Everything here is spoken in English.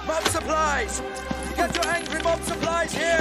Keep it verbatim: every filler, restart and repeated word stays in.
Mob supplies! Get your angry mob supplies here!